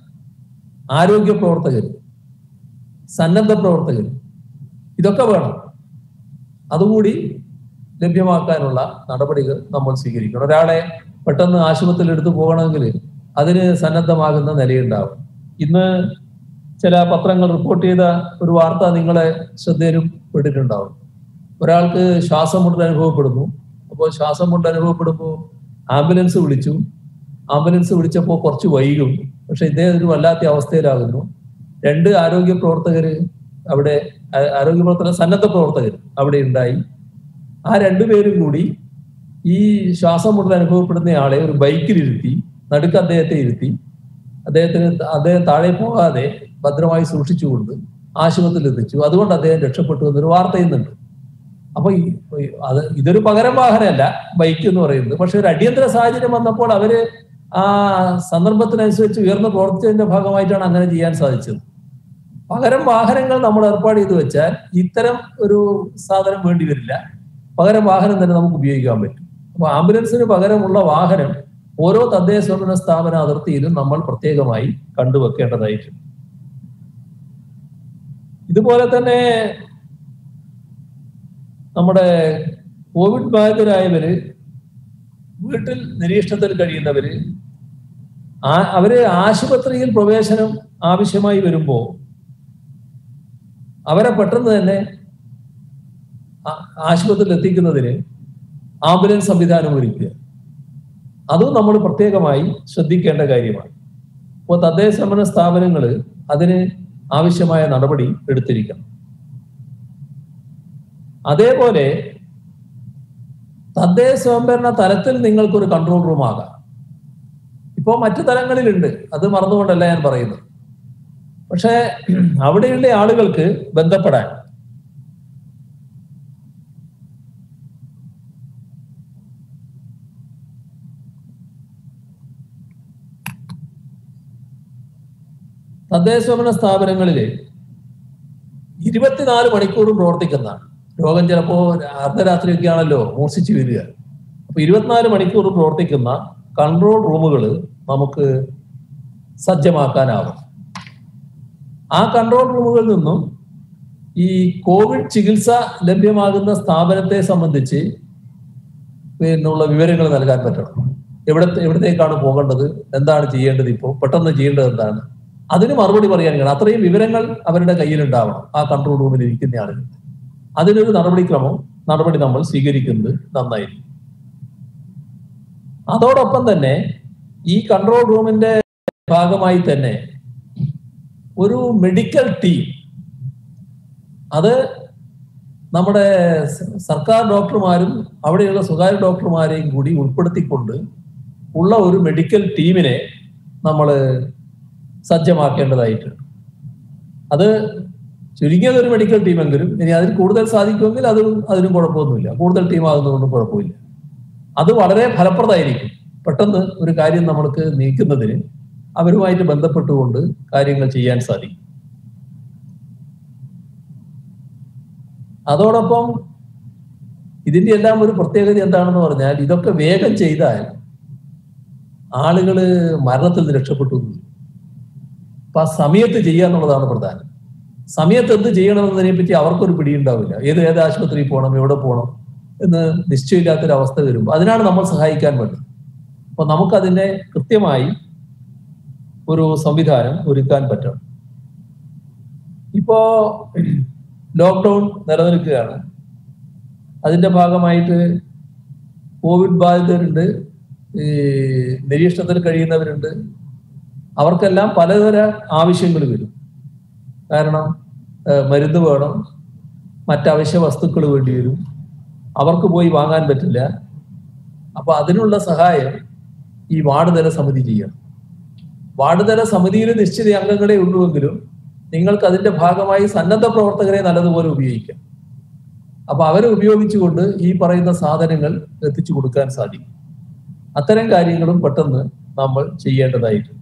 ആരോഗ്യ പ്രവർത്തകർ, സന്നദ്ധ പ്രവർത്തകർ, ഇതൊക്കെ വേണം. അതുകൂടി ലഭ്യമാക്കാനുള്ള നടപടികൾ നമ്മൾ സ്വീകരിക്കണം. ഒരാളെ പെട്ടെന്ന് ആശുപത്രിയിൽ എടുത്തു പോകണമെങ്കിൽ അതിന് സന്നദ്ധമാകുന്ന നിലയുണ്ടാവും. ഇന്ന് ചില പത്രങ്ങൾ റിപ്പോർട്ട് ചെയ്ത ഒരു വാർത്ത നിങ്ങളെ ശ്രദ്ധയിലും പെട്ടിട്ടുണ്ടാവും. ഒരാൾക്ക് ശ്വാസം മുട്ടൽ അനുഭവപ്പെടുന്നു. അപ്പോൾ ശ്വാസം മുട്ടൽ അനുഭവപ്പെടുമ്പോൾ ആംബുലൻസ് വിളിച്ചു. ആംബുലൻസ് വിളിച്ചപ്പോൾ കുറച്ച് വൈകും. പക്ഷെ ഇദ്ദേഹം ഒരു വല്ലാത്ത അവസ്ഥയിലാകുന്നു. രണ്ട് ആരോഗ്യ പ്രവർത്തകര് അവിടെ, ആരോഗ്യ പ്രവർത്തന സന്നദ്ധ പ്രവർത്തകർ അവിടെ ഉണ്ടായി. ആ രണ്ടുപേരും കൂടി ഈ ശ്വാസം മുട്ടൽ അനുഭവപ്പെടുന്ന ആളെ ഒരു ബൈക്കിലിരുത്തി, നടുക്ക് അദ്ദേഹത്തെ ഇരുത്തി, അദ്ദേഹത്തിന് അദ്ദേഹം താഴെ പോകാതെ ഭദ്രമായി സൂക്ഷിച്ചുകൊണ്ട് ആശുപത്രിയിൽ എത്തിച്ചു. അതുകൊണ്ട് അദ്ദേഹം രക്ഷപ്പെട്ടു എന്നൊരു വാർത്ത ചെയ്യുന്നുണ്ട്. അപ്പൊ അത് ഇതൊരു പകരം വാഹനമല്ല ബൈക്ക് എന്ന് പറയുന്നത്. പക്ഷെ ഒരു അടിയന്തര സാഹചര്യം വന്നപ്പോൾ അവര് ആ സന്ദർഭത്തിനനുസരിച്ച് ഉയർന്ന് പ്രവർത്തിച്ചതിന്റെ ഭാഗമായിട്ടാണ് അങ്ങനെ ചെയ്യാൻ സാധിച്ചത്. പകരം വാഹനങ്ങൾ നമ്മൾ ഏർപ്പാട് ചെയ്ത് വെച്ചാൽ ഇത്തരം ഒരു സാധനം വേണ്ടി വരില്ല. പകരം വാഹനം തന്നെ നമുക്ക് ഉപയോഗിക്കാൻ പറ്റും. അപ്പൊ ആംബുലൻസിന് പകരമുള്ള വാഹനം ഓരോ തദ്ദേശ സ്വയംഭരണ സ്ഥാപന അതിർത്തിയിലും നമ്മൾ പ്രത്യേകമായി കണ്ടുവെക്കേണ്ടതായിട്ടുണ്ട്. ഇതുപോലെ തന്നെ നമ്മുടെ കോവിഡ് ബാധിതരായവര്, വീട്ടിൽ നിരീക്ഷണത്തിൽ കഴിയുന്നവര്, ആ അവര് ആശുപത്രിയിൽ പ്രവേശനം ആവശ്യമായി വരുമ്പോൾ അവരെ പെട്ടെന്ന് തന്നെ ആശുപത്രിയിൽ എത്തിക്കുന്നതിന് ആംബുലൻസ് സംവിധാനം ഒരുക്കുക. അതും നമ്മൾ പ്രത്യേകമായി ശ്രദ്ധിക്കേണ്ട കാര്യമാണ്. അപ്പോൾ തദ്ദേശ സ്വയംഭരണ സ്ഥാപനങ്ങൾ അതിന് ആവശ്യമായ നടപടി എടുത്തിരിക്കണം. അതേപോലെ തദ്ദേശ സ്വയംഭരണ തലത്തിൽ നിങ്ങൾക്കൊരു കൺട്രോൾ റൂം ആകാം. ഇപ്പോൾ മറ്റു തലങ്ങളിലുണ്ട്, അത് മറന്നുകൊണ്ടല്ല ഞാൻ പറയുന്നത്. പക്ഷെ അവിടെയുള്ള ആളുകൾക്ക് ബന്ധപ്പെടാൻ തദ്ദേശ സ്വയംഭരണ സ്ഥാപനങ്ങളില് ഇരുപത്തിനാല് മണിക്കൂറും പ്രവർത്തിക്കുന്ന, രോഗം ചിലപ്പോൾ അർദ്ധരാത്രിയൊക്കെയാണല്ലോ മൂർച്ഛിച്ചു വരിക. അപ്പൊ ഇരുപത്തിനാല് മണിക്കൂർ പ്രവർത്തിക്കുന്ന കൺട്രോൾ റൂമുകൾ നമുക്ക് സജ്ജമാക്കാനാവും. ആ കൺട്രോൾ റൂമുകളിൽ നിന്നും ഈ കോവിഡ് ചികിത്സ ലഭ്യമാകുന്ന സ്ഥാപനത്തെ സംബന്ധിച്ച് പിന്നുള്ള വിവരങ്ങൾ നൽകാൻ പറ്റണം. എവിടെ എവിടത്തേക്കാണ് പോകേണ്ടത്, എന്താണ് ചെയ്യേണ്ടത്, ഇപ്പോൾ പെട്ടെന്ന് ചെയ്യേണ്ടത് എന്താണ്, അതിന് മറുപടി പറയാൻ കഴിയണം. അത്രയും വിവരങ്ങൾ അവരുടെ കയ്യിലുണ്ടാവണം ആ കൺട്രോൾ റൂമിൽ ഇരിക്കുന്ന ആളുകൾ. അതിനൊരു നടപടിക്രമം നടപടി നമ്മൾ സ്വീകരിക്കുന്നത് നന്നായിരിക്കും. അതോടൊപ്പം തന്നെ ഈ കൺട്രോൾ റൂമിന്റെ ഭാഗമായി തന്നെ ഒരു മെഡിക്കൽ ടീം, അത് നമ്മുടെ സർക്കാർ ഡോക്ടർമാരും അവിടെയുള്ള സ്വകാര്യ ഡോക്ടർമാരെയും കൂടി ഉൾപ്പെടുത്തിക്കൊണ്ട് ഉള്ള ഒരു മെഡിക്കൽ ടീമിനെ നമ്മൾ സജ്ജമാക്കേണ്ടതായിട്ടുണ്ട്. അത് ചുരുങ്ങിയത് ഒരു മെഡിക്കൽ ടീമെങ്കിലും, ഇനി അതിൽ കൂടുതൽ സാധിക്കുമെങ്കിൽ അത് അതിനും കുഴപ്പമൊന്നുമില്ല. കൂടുതൽ ടീം ആകുന്നതുകൊണ്ടും കുഴപ്പമില്ല. അത് വളരെ ഫലപ്രദമായിരിക്കും. പെട്ടെന്ന് ഒരു കാര്യം നമ്മൾക്ക് നീക്കുന്നതിന് അവരുമായിട്ട് ബന്ധപ്പെട്ടുകൊണ്ട് കാര്യങ്ങൾ ചെയ്യാൻ സാധിക്കും. അതോടൊപ്പം ഇതിന്റെ എല്ലാം ഒരു പ്രത്യേകത എന്താണെന്ന് പറഞ്ഞാൽ, ഇതൊക്കെ വേഗം ചെയ്താൽ ആളുകള് മരണത്തിൽ നിന്ന് രക്ഷപ്പെട്ടു. അപ്പൊ ആ സമയത്ത് ചെയ്യുക എന്നുള്ളതാണ് പ്രധാനം. സമയത്ത് എന്ത് ചെയ്യണമെന്നതിനെ പറ്റി അവർക്കൊരു പിടിയുണ്ടാവില്ല. ഏത് ഏത് ആശുപത്രിയിൽ പോകണം, എവിടെ പോകണം എന്ന് നിശ്ചയമില്ലാത്തൊരവസ്ഥ വരുമ്പോൾ അതിനാണ് നമ്മൾ സഹായിക്കാൻ വേണ്ടത്. അപ്പൊ നമുക്കതിനെ കൃത്യമായി ഒരു സംവിധാനം ഒരുക്കാൻ പറ്റണം. ഇപ്പോ ലോക്ക്ഡൗൺ നിലനിൽക്കുകയാണ്. അതിന്റെ ഭാഗമായിട്ട് കോവിഡ് ബാധിതരുണ്ട്, ഈ നിരീക്ഷണത്തിൽ കഴിയുന്നവരുണ്ട്. അവർക്കെല്ലാം പലതര ആവശ്യങ്ങൾ വരും. കാരണം മരുന്ന് വേണം, മറ്റവശ്യ വസ്തുക്കൾ വേണ്ടി വരും, അവർക്ക് പോയി വാങ്ങാൻ പറ്റില്ല. അപ്പൊ അതിനുള്ള സഹായം ഈ വാർഡ് തല സമിതി ചെയ്യണം. വാർഡ് തല സമിതിയിൽ നിശ്ചിത അംഗങ്ങളെ ഉള്ളുവെങ്കിലും നിങ്ങൾക്ക് അതിന്റെ ഭാഗമായി സന്നദ്ധ പ്രവർത്തകരെ നല്ലതുപോലെ ഉപയോഗിക്കാം. അപ്പൊ അവരെ ഉപയോഗിച്ചുകൊണ്ട് ഈ പറയുന്ന സാധനങ്ങൾ എത്തിച്ചു കൊടുക്കാൻ സാധിക്കും. അത്തരം കാര്യങ്ങളും പെട്ടെന്ന് നമ്മൾ ചെയ്യേണ്ടതായിട്ടുണ്ട്.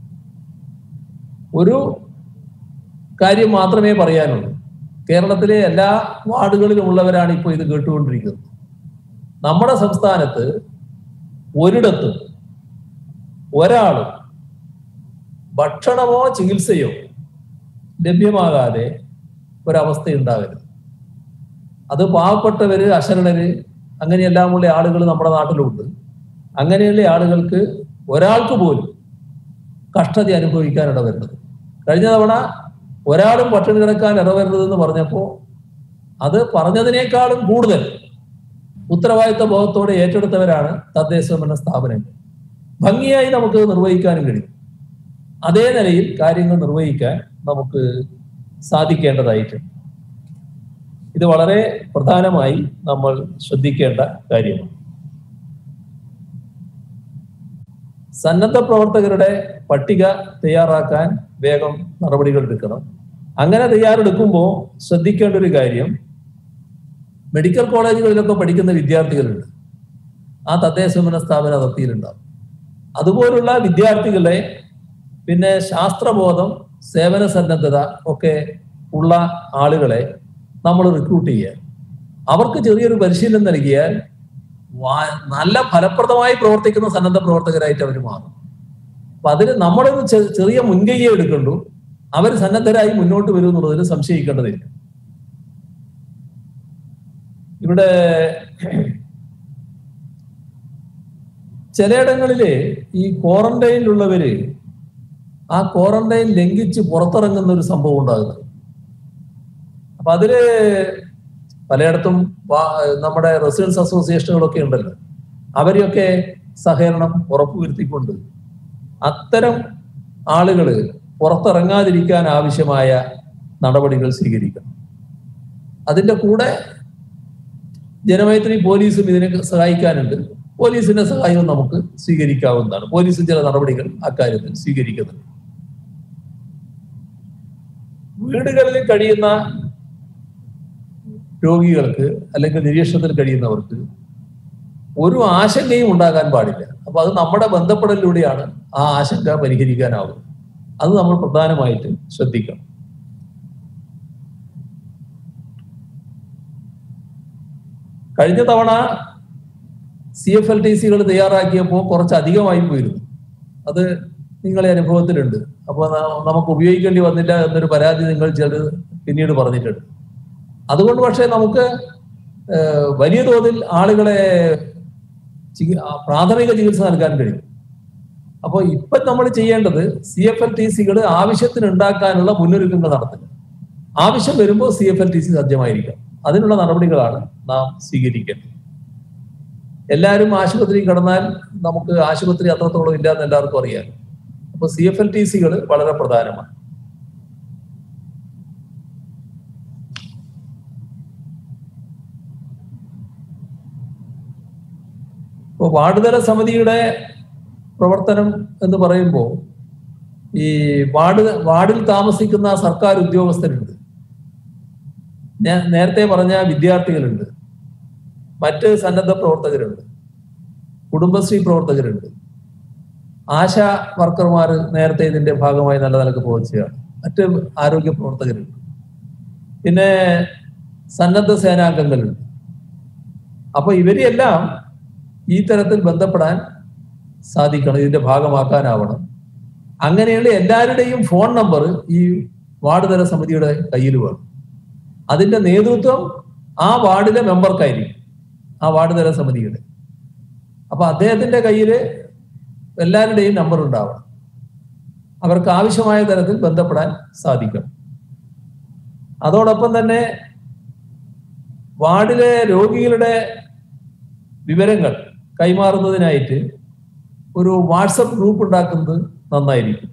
ഒരു കാര്യം മാത്രമേ പറയാനുള്ളൂ. കേരളത്തിലെ എല്ലാ വാർഡുകളിലും ഉള്ളവരാണ് ഇപ്പോൾ ഇത് കേട്ടുകൊണ്ടിരിക്കുന്നത്. നമ്മുടെ സംസ്ഥാനത്ത് ഒരിടത്തും ഒരാളും ഭക്ഷണമോ ചികിത്സയോ ലഭ്യമാകാതെ ഒരവസ്ഥയുണ്ടാകരുത്. അത് പാവപ്പെട്ടവര്, അശരണര്, അങ്ങനെയെല്ലാമുള്ള ആളുകൾ നമ്മുടെ നാട്ടിലുണ്ട്. അങ്ങനെയുള്ള ആളുകൾക്ക് ഒരാൾക്ക് പോലും കഷ്ടത അനുഭവിക്കാൻ ഇടവരുന്നത്. കഴിഞ്ഞ തവണ ഒരാളും പട്ടിണി കിടക്കാൻ ഇടവരുന്നതെന്ന് പറഞ്ഞപ്പോൾ അത് പറഞ്ഞതിനേക്കാളും കൂടുതൽ ഉത്തരവാദിത്വ ബോധത്തോടെ ഏറ്റെടുത്തവരാണ് തദ്ദേശ സ്വയംഭരണ സ്ഥാപനങ്ങൾ. ഭംഗിയായി നമുക്ക് നിർവഹിക്കാനും കഴിയും. അതേ നിലയിൽ കാര്യങ്ങൾ നിർവഹിക്കാൻ നമുക്ക് സാധിക്കേണ്ടതായിട്ടുണ്ട്. ഇത് വളരെ പ്രധാനമായി നമ്മൾ ശ്രദ്ധിക്കേണ്ട കാര്യമാണ്. സന്നദ്ധ പ്രവർത്തകരുടെ പട്ടിക തയ്യാറാക്കാൻ വേഗം നടപടികൾ എടുക്കണം. അങ്ങനെ തയ്യാറെടുക്കുമ്പോൾ ശ്രദ്ധിക്കേണ്ട ഒരു കാര്യം, മെഡിക്കൽ കോളേജുകളിലൊക്കെ പഠിക്കുന്ന വിദ്യാർത്ഥികളുണ്ട്, ആ തദ്ദേശ സ്വയംഭരണ സ്ഥാപന അതിർത്തിയിലുണ്ടാവും. അതുപോലുള്ള വിദ്യാർത്ഥികളെ, പിന്നെ ശാസ്ത്രബോധം, സേവന സന്നദ്ധത ഒക്കെ ഉള്ള ആളുകളെ നമ്മൾ റിക്രൂട്ട് ചെയ്യുക. അവർക്ക് ചെറിയൊരു പരിശീലനം നൽകിയാൽ നല്ല ഫലപ്രദമായി പ്രവർത്തിക്കുന്ന സന്നദ്ധ പ്രവർത്തകരായിട്ട് അവർ മാറും. അപ്പൊ അതിന് നമ്മളൊരു ചെറിയ മുൻകൈയെ എടുക്കണ്ടു. അവർ സന്നദ്ധരായി മുന്നോട്ട് വരും എന്നുള്ളതിൽ സംശയിക്കേണ്ടതില്ല. ഇവിടെ ചിലയിടങ്ങളില് ഈ ക്വാറന്റൈനിലുള്ളവര് ആ ക്വാറന്റൈൻ ലംഘിച്ച് പുറത്തിറങ്ങുന്ന ഒരു സംഭവം ഉണ്ടാകുന്നത്. അപ്പൊ അതില് പലയിടത്തും നമ്മുടെ റെസിഡൻസ് അസോസിയേഷനുകളൊക്കെ ഉണ്ടല്ലോ, അവരെയൊക്കെ സഹകരണം ഉറപ്പുവരുത്തിക്കൊണ്ട് അത്തരം ആളുകള് പുറത്തിറങ്ങാതിരിക്കാൻ ആവശ്യമായ നടപടികൾ സ്വീകരിക്കണം. അതിന്റെ കൂടെ ജനമൈത്രി പോലീസും ഇതിനെ സഹായിക്കാനുണ്ട്. പോലീസിന്റെ സഹായവും നമുക്ക് സ്വീകരിക്കാവുന്നതാണ്. പോലീസ് ചില നടപടികൾ അക്കാര്യത്തിൽ സ്വീകരിക്കുന്നുണ്ട്. വീടുകളിൽ കഴിയുന്ന രോഗികൾക്ക് അല്ലെങ്കിൽ നിരീക്ഷണത്തിൽ കഴിയുന്നവർക്ക് ഒരു ആശങ്കയും ഉണ്ടാകാൻ പാടില്ല. അപ്പൊ അത് നമ്മുടെ ബന്ധപ്പെടലിലൂടെയാണ് ആ ആശങ്ക പരിഹരിക്കാനാവുന്നത്. അത് നമ്മൾ പ്രധാനമായിട്ട് ശ്രദ്ധിക്കണം. കഴിഞ്ഞ തവണ സി എഫ് എൽ ടി സികൾ തയ്യാറാക്കിയപ്പോൾ കുറച്ച് അധികമായി പോയിരുന്നു. അത് നിങ്ങളെ അനുഭവത്തിലുണ്ട്. അപ്പൊ നമുക്ക് ഉപയോഗിക്കേണ്ടി വന്നില്ല എന്നൊരു പരാതി നിങ്ങൾ ചിലർ പിന്നീട് പറഞ്ഞിട്ടുണ്ട്. അതുകൊണ്ട് പക്ഷേ നമുക്ക് വലിയ തോതിൽ ആളുകളെ പ്രാഥമിക ചികിത്സ നൽകാൻ കഴിയും. അപ്പോൾ ഇപ്പം നമ്മൾ ചെയ്യേണ്ടത് സി എഫ് എൽ ടി സികൾ ആവശ്യത്തിന് ഉണ്ടാക്കാനുള്ള മുന്നൊരുക്കങ്ങൾ നടത്തുക. ആവശ്യം വരുമ്പോൾ C F L T C സജ്ജമായിരിക്കാം. അതിനുള്ള നടപടികളാണ് നാം സ്വീകരിക്കേണ്ടത്. എല്ലാവരും ആശുപത്രിയിൽ കിടന്നാൽ നമുക്ക് ആശുപത്രി അത്രത്തോളം ഇല്ല എന്ന് എല്ലാവർക്കും അറിയാം. അപ്പൊ സി എഫ് എൽ ടി സികൾ വളരെ പ്രധാനമാണ്. ഇപ്പോൾ വാർഡ് തല സമിതിയുടെ പ്രവർത്തനം എന്ന് പറയുമ്പോൾ ഈ വാർഡ് വാർഡിൽ താമസിക്കുന്ന സർക്കാർ ഉദ്യോഗസ്ഥരുണ്ട്, ഞാൻ നേരത്തെ പറഞ്ഞ വിദ്യാർത്ഥികളുണ്ട്, മറ്റ് സന്നദ്ധ പ്രവർത്തകരുണ്ട്, കുടുംബശ്രീ പ്രവർത്തകരുണ്ട്, ആശാ വർക്കർമാർ നേരത്തെ ഇതിന്റെ ഭാഗമായി നല്ല നിലക്ക് പ്രവർത്തിച്ചതാണ്, മറ്റ് ആരോഗ്യ പ്രവർത്തകരുണ്ട്, പിന്നെ സന്നദ്ധ സേനാംഗങ്ങളുണ്ട്. അപ്പൊ ഇവരെല്ലാം ഈ തരത്തിൽ ബന്ധപ്പെടാൻ സാധിക്കണം, ഇതിന്റെ ഭാഗമാക്കാനാവണം. അങ്ങനെയുള്ള എല്ലാവരുടെയും ഫോൺ നമ്പർ ഈ വാർഡ് തല സമിതിയുടെ കയ്യിൽ വേണം. അതിന്റെ നേതൃത്വം ആ വാർഡിലെ മെമ്പർക്കായിരിക്കും, ആ വാർഡ് തല സമിതിയുടെ. അപ്പൊ അദ്ദേഹത്തിന്റെ കയ്യിൽ എല്ലാവരുടെയും നമ്പർ ഉണ്ടാവണം, അവർക്ക് ആവശ്യമായ തരത്തിൽ ബന്ധപ്പെടാൻ സാധിക്കണം. അതോടൊപ്പം തന്നെ വാർഡിലെ രോഗികളുടെ വിവരങ്ങൾ കൈമാറുന്നതിനായിട്ട് ഒരു വാട്സപ്പ് ഗ്രൂപ്പ് ഉണ്ടാക്കുന്നത് നന്നായിരിക്കും.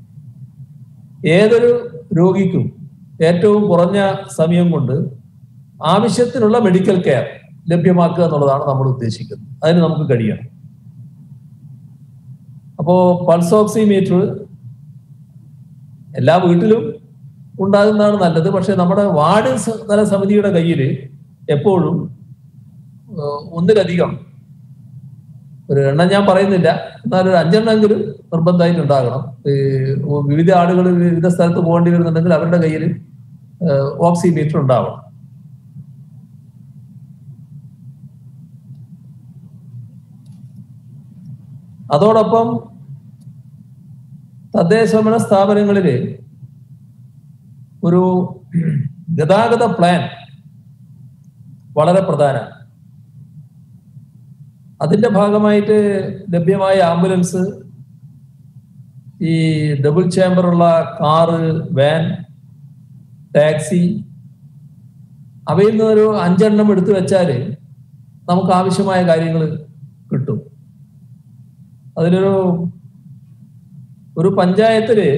ഏതൊരു രോഗിക്കും ഏറ്റവും കുറഞ്ഞ സമയം കൊണ്ട് ആവശ്യത്തിനുള്ള മെഡിക്കൽ കെയർ ലഭ്യമാക്കുക എന്നുള്ളതാണ് നമ്മൾ ഉദ്ദേശിക്കുന്നത്. അതിന് നമുക്ക് കഴിയണം. അപ്പോ പൾസ് ഓക്സിമീറ്റർ എല്ലാ വീട്ടിലും ഉണ്ടാകുന്നതാണ് നല്ലത്. പക്ഷെ നമ്മുടെ വാർഡ് തല സമിതിയുടെ കയ്യിൽ എപ്പോഴും ഒന്നിലധികം, ഒരു എണ്ണം ഞാൻ പറയുന്നില്ല, എന്നാൽ ഒരു അഞ്ചെണ്ണമെങ്കിലും നിർബന്ധമായിട്ട് ഉണ്ടാകണം. വിവിധ ആളുകൾ വിവിധ സ്ഥലത്ത് പോകേണ്ടി വരുന്നുണ്ടെങ്കിൽ അവരുടെ കയ്യിൽ ഓക്സിമീറ്റർ ഉണ്ടാവണം. അതോടൊപ്പം തദ്ദേശഭരണ സ്ഥാപനങ്ങളിൽ ഒരു ഗതാഗത പ്ലാൻ വളരെ പ്രധാനമാണ്. അതിന്റെ ഭാഗമായിട്ട് ലഭ്യമായ ആംബുലൻസ്, ഈ ഡബിൾ ചേംബറുള്ള കാറ്, വാൻ, ടാക്സി, അവയിൽ നിന്നൊരു അഞ്ചെണ്ണം എടുത്തു വെച്ചാൽ നമുക്ക് ആവശ്യമായ കാര്യങ്ങൾ കിട്ടും. അതിലൊരു ഒരു പഞ്ചായത്തില്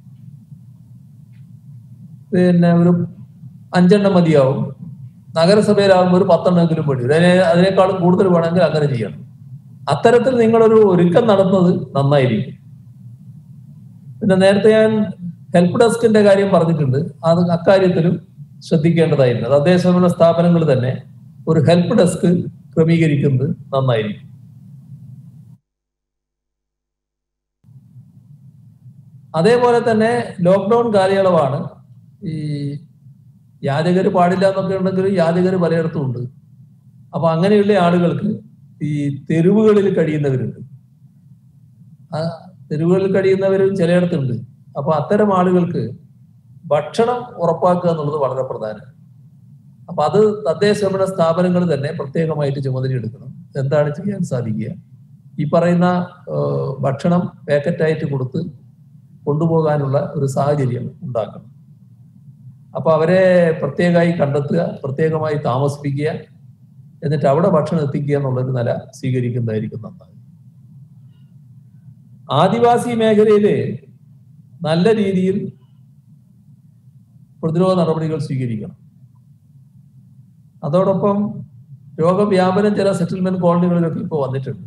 പിന്നെ ഒരു അഞ്ചെണ്ണം മതിയാവും, നഗരസഭയിലാകുമ്പോൾ ഒരു പത്തെണ്ണമെങ്കിലും വേണ്ടി വരും. അതിനെ അതിനേക്കാളും കൂടുതൽ വേണമെങ്കിൽ അങ്ങനെ ചെയ്യണം. അത്തരത്തിൽ നിങ്ങളൊരു ഒരുക്കം നടത്തുന്നത് നന്നായിരിക്കും. പിന്നെ നേരത്തെ ഞാൻ ഹെൽപ്പ് ഡെസ്കിന്റെ കാര്യം പറഞ്ഞിട്ടുണ്ട്, അത് അക്കാര്യത്തിലും ശ്രദ്ധിക്കേണ്ടതായിരുന്നു. തദ്ദേശഭരണ സ്ഥാപനങ്ങൾ തന്നെ ഒരു ഹെൽപ്പ് ഡെസ്ക് ക്രമീകരിക്കുന്നത് നന്നായിരിക്കും. അതേപോലെ തന്നെ ലോക്ക്ഡൗൺ കാലയളവാണ്. ഈ യാചകര് പാടില്ല എന്നൊക്കെ ഉണ്ടെങ്കിൽ യാചകര് പലയിടത്തും ഉണ്ട്. അപ്പൊ അങ്ങനെയുള്ള ആളുകൾക്ക് ഈ തെരുവുകളിൽ കഴിയുന്നവരുണ്ട്, ആ തെരുവുകളിൽ കഴിയുന്നവരും ചിലയിടത്തുണ്ട്. അപ്പൊ അത്തരം ആളുകൾക്ക് ഭക്ഷണം ഉറപ്പാക്കുക എന്നുള്ളത് വളരെ പ്രധാനമാണ്. അപ്പൊ അത് തദ്ദേശഭരണ സ്ഥാപനങ്ങൾ തന്നെ പ്രത്യേകമായിട്ട് ചുമതലയെടുക്കണം. എന്താണ് ചെയ്യാൻ സാധിക്കുക? ഈ പറയുന്ന ഭക്ഷണം പാക്കറ്റായിട്ട് കൊടുത്ത് കൊണ്ടുപോകാനുള്ള ഒരു സാഹചര്യം ഉണ്ടാക്കണം. അപ്പൊ അവരെ പ്രത്യേകമായി കണ്ടെത്തുക, പ്രത്യേകമായി താമസിപ്പിക്കുക, എന്നിട്ട് അവിടെ ഭക്ഷണം എത്തിക്കുക എന്നുള്ളൊരു നില സ്വീകരിക്കുന്നതായിരിക്കും നന്നായി. ആദിവാസി മേഖലയില് നല്ല രീതിയിൽ പ്രതിരോധ നടപടികൾ സ്വീകരിക്കണം. അതോടൊപ്പം രോഗവ്യാപനം ചില സെറ്റിൽമെന്റ് കോളനികളിലൊക്കെ ഇപ്പോൾ വന്നിട്ടുണ്ട്.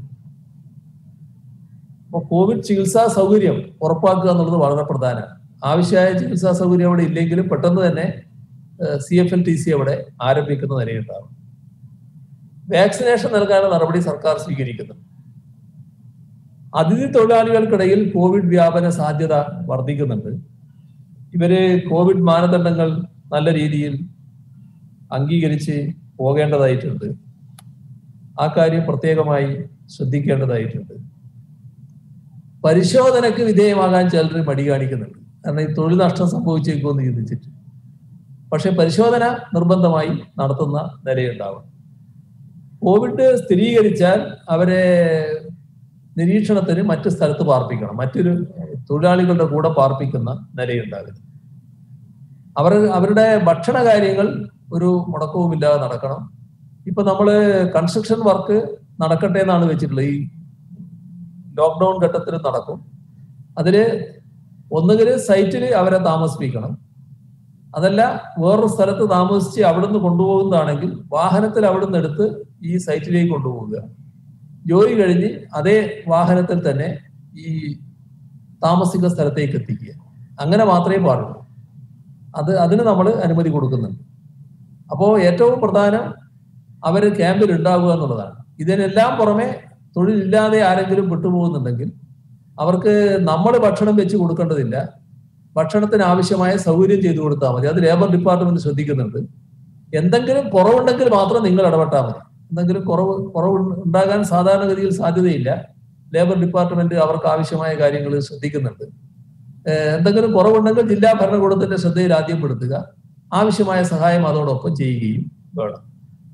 അപ്പോൾ കോവിഡ് ചികിത്സാ സൗകര്യം ഉറപ്പാക്കുക എന്നുള്ളത് വളരെ പ്രധാനമാണ്. ആവശ്യമായ ചികിത്സാ സൗകര്യം അവിടെ ഇല്ലെങ്കിലും പെട്ടെന്ന് തന്നെ C F L T C അവിടെ ആരംഭിക്കുന്ന നിലയുണ്ടാകും. വാക്സിനേഷൻ നൽകാനുള്ള നടപടി സർക്കാർ സ്വീകരിക്കുന്നുണ്ട്. അതിഥി തൊഴിലാളികൾക്കിടയിൽ കോവിഡ് വ്യാപന സാധ്യത വർദ്ധിക്കുന്നുണ്ട്. ഇവര് കോവിഡ് മാനദണ്ഡങ്ങൾ നല്ല രീതിയിൽ അംഗീകരിച്ച് പോകേണ്ടതായിട്ടുണ്ട്. ആ കാര്യം പ്രത്യേകമായി ശ്രദ്ധിക്കേണ്ടതായിട്ടുണ്ട്. പരിശോധനയ്ക്ക് വിധേയമാകാൻ ചിലർ മടി കാണിക്കുന്നുണ്ട്. കാരണം ഈ തൊഴിൽ നഷ്ടം സംഭവിച്ചേക്കുമെന്ന് ചിന്തിച്ചിട്ട്. പക്ഷെ പരിശോധന നിർബന്ധമായി നടത്തുന്ന നിലയുണ്ടാവും. കോവിഡ് സ്ഥിരീകരിച്ചാൽ അവരെ നിരീക്ഷണത്തിന് മറ്റു സ്ഥലത്ത് പാർപ്പിക്കണം, മറ്റൊരു തൊഴിലാളികളുടെ കൂടെ പാർപ്പിക്കുന്ന നിലയുണ്ടാകരുത്. അവർ അവരുടെ ഭക്ഷണ കാര്യങ്ങൾ ഒരു മുടക്കവുമില്ലാതെ നടക്കണം. ഇപ്പൊ നമ്മള് കൺസ്ട്രക്ഷൻ വർക്ക് നടക്കട്ടെ എന്നാണ് വെച്ചിട്ടുള്ളത്. ഈ ലോക്ക്ഡൗൺ ഘട്ടത്തിൽ നടക്കും. അതില് ഒന്നുകിൽ സൈറ്റിൽ അവരെ താമസിപ്പിക്കണം, അതല്ല വേറൊരു സ്ഥലത്ത് താമസിച്ച് അവിടുന്ന് കൊണ്ടുപോകുന്നതാണെങ്കിൽ വാഹനത്തിൽ അവിടുന്ന് എടുത്ത് ഈ സൈറ്റിലേക്ക് കൊണ്ടുപോവുക. ജോലി കഴിഞ്ഞ് അതേ വാഹനത്തിൽ തന്നെ ഈ താമസിക്കുന്ന സ്ഥലത്തേക്ക് എത്തിക്കുക. അങ്ങനെ മാത്രമേ പാടുള്ളൂ. അത് അതിന് നമ്മൾ അനുമതി കൊടുക്കുന്നുണ്ട്. അപ്പോൾ ഏറ്റവും പ്രധാനം അവർ ക്യാമ്പിൽ ഉണ്ടാവുക എന്നുള്ളതാണ്. ഇതിനെല്ലാം പുറമെ തൊഴിലില്ലാതെ ആരെങ്കിലും വിട്ടുപോകുന്നുണ്ടെങ്കിൽ അവർക്ക് നമ്മൾ ഭക്ഷണം വെച്ച് കൊടുക്കേണ്ടതില്ല. ഭക്ഷണത്തിന് ആവശ്യമായ സൗകര്യം ചെയ്തു കൊടുത്താൽ മതി. അത് ലേബർ ഡിപ്പാർട്ട്മെന്റ് ശ്രദ്ധിക്കുന്നുണ്ട്. എന്തെങ്കിലും കുറവുണ്ടെങ്കിൽ മാത്രം നിങ്ങൾ ഇടപെട്ടാൽ മതി. എന്തെങ്കിലും കുറവ് കുറവ് ഉണ്ടാകാൻ സാധാരണഗതിയിൽ സാധ്യതയില്ല. ലേബർ ഡിപ്പാർട്ട്മെന്റ് അവർക്ക് ആവശ്യമായ കാര്യങ്ങൾ ശ്രദ്ധിക്കുന്നുണ്ട്. എന്തെങ്കിലും കുറവുണ്ടെങ്കിൽ ജില്ലാ ഭരണകൂടത്തിന്റെ ശ്രദ്ധയിൽ ആദ്യം പെടുത്തുക. ആവശ്യമായ സഹായം അതോടൊപ്പം ചെയ്യുകയും വേണം.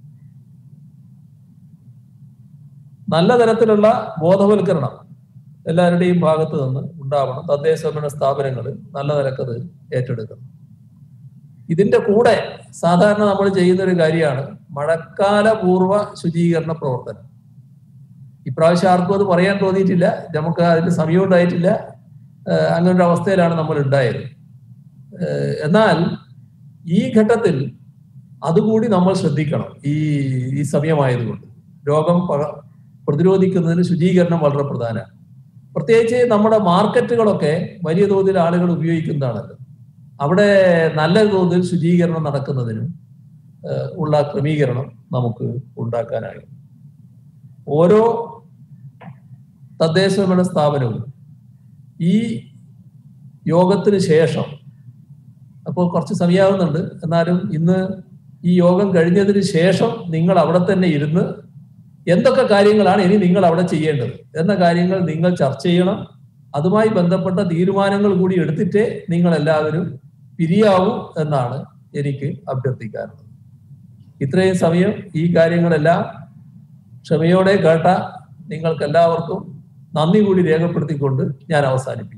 നല്ല തരത്തിലുള്ള ബോധവൽക്കരണം എല്ലാവരുടെയും ഭാഗത്ത് നിന്ന് ഉണ്ടാവണം. തദ്ദേശ സ്വയംഭരണ സ്ഥാപനങ്ങൾ നല്ല നിലക്കത് ഏറ്റെടുക്കണം. ഇതിന്റെ കൂടെ സാധാരണ നമ്മൾ ചെയ്യുന്ന ഒരു കാര്യമാണ് മഴക്കാല പൂർവ്വ ശുചീകരണ പ്രവർത്തനം. ഇപ്രാവശ്യം ആർക്കും അത് പറയാൻ തോന്നിയിട്ടില്ല. നമുക്ക് അതിന് സമയം ഉണ്ടായിട്ടില്ല. അങ്ങനൊരു അവസ്ഥയിലാണ് നമ്മൾ ഉണ്ടായത്. എന്നാൽ ഈ ഘട്ടത്തിൽ അതുകൂടി നമ്മൾ ശ്രദ്ധിക്കണം. ഈ ഈ സമയമായതുകൊണ്ട് രോഗം പ്രതിരോധിക്കുന്നതിന് ശുചീകരണം വളരെ പ്രധാനമാണ്. പ്രത്യേകിച്ച് നമ്മുടെ മാർക്കറ്റുകളൊക്കെ വലിയ തോതിൽ ആളുകൾ ഉപയോഗിക്കുന്നതാണല്ലോ. അവിടെ നല്ല തോതിൽ ശുചീകരണം നടക്കുന്നതിനും ഉള്ള ക്രമീകരണം നമുക്ക് ഉണ്ടാക്കാനാകും. ഓരോ തദ്ദേശ സ്വയംഭരണ സ്ഥാപനവും ഈ യോഗത്തിന് ശേഷം, അപ്പോൾ കുറച്ച് സമയമാകുന്നുണ്ട്, എന്നാലും ഇന്ന് ഈ യോഗം കഴിഞ്ഞതിന് ശേഷം നിങ്ങൾ അവിടെ തന്നെ ഇരുന്ന് എന്തൊക്കെ കാര്യങ്ങളാണ് ഇനി നിങ്ങൾ അവിടെ ചെയ്യേണ്ടത് എന്ന കാര്യങ്ങൾ നിങ്ങൾ ചർച്ച ചെയ്യണം. അതുമായി ബന്ധപ്പെട്ട തീരുമാനങ്ങൾ കൂടി എടുത്തിട്ടേ നിങ്ങൾ എല്ലാവരും പിരിയാവൂ എന്നാണ് എനിക്ക് അഭ്യർത്ഥിക്കാറുള്ളത്. ഇത്രയും സമയം ഈ കാര്യങ്ങളെല്ലാം ക്ഷമയോടെ കേട്ട നിങ്ങൾക്ക് എല്ലാവർക്കും നന്ദി കൂടി രേഖപ്പെടുത്തിക്കൊണ്ട് ഞാൻ അവസാനിപ്പിക്കും.